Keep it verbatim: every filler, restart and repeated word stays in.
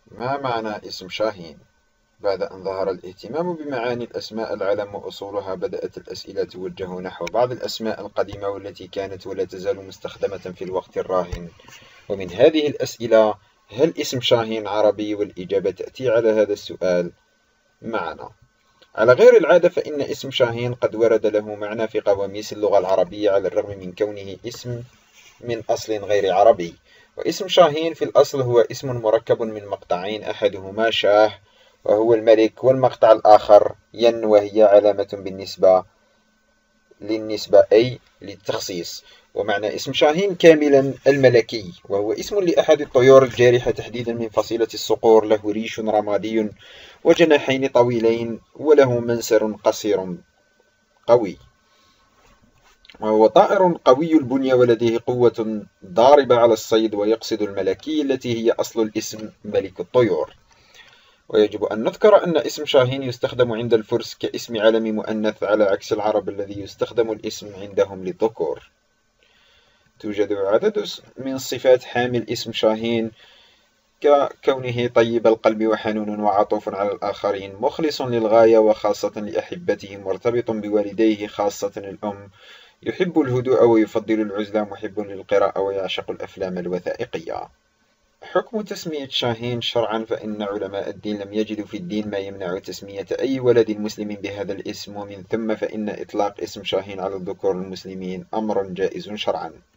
ما معنى اسم شاهين؟ بعد أن ظهر الاهتمام بمعاني الأسماء العلم وأصولها، بدأت الأسئلة توجه نحو بعض الأسماء القديمة والتي كانت ولا تزال مستخدمة في الوقت الراهن. ومن هذه الأسئلة: هل اسم شاهين عربي؟ والإجابة تأتي على هذا السؤال معنا. على غير العادة، فإن اسم شاهين قد ورد له معنى في قواميس اللغة العربية على الرغم من كونه اسم من أصل غير عربي. واسم شاهين في الأصل هو اسم مركب من مقطعين، أحدهما شاه وهو الملك، والمقطع الآخر ين وهي علامة بالنسبة للنسبة أي للتخصيص. ومعنى اسم شاهين كاملا الملكي، وهو اسم لأحد الطيور الجارحة تحديدا من فصيلة الصقور، له ريش رمادي وجناحين طويلين وله منسر قصير قوي، وهو طائر قوي البنية ولديه قوة ضاربة على الصيد، ويقصد الملكي التي هي أصل الاسم ملك الطيور. ويجب أن نذكر أن اسم شاهين يستخدم عند الفرس كاسم علم مؤنث، على عكس العرب الذي يستخدم الاسم عندهم للذكور. توجد عدد من صفات حامل اسم شاهين، ككونه طيب القلب وحنون وعطوف على الآخرين، مخلص للغاية وخاصة لأحبته، مرتبط بوالديه خاصة الأم، يحب الهدوء ويفضل العزلة، محب للقراءة ويعشق الأفلام الوثائقية. حكم تسمية شاهين شرعا: فإن علماء الدين لم يجدوا في الدين ما يمنع تسمية أي ولد مسلم بهذا الاسم، ومن ثم فإن إطلاق اسم شاهين على الذكور المسلمين أمر جائز شرعا.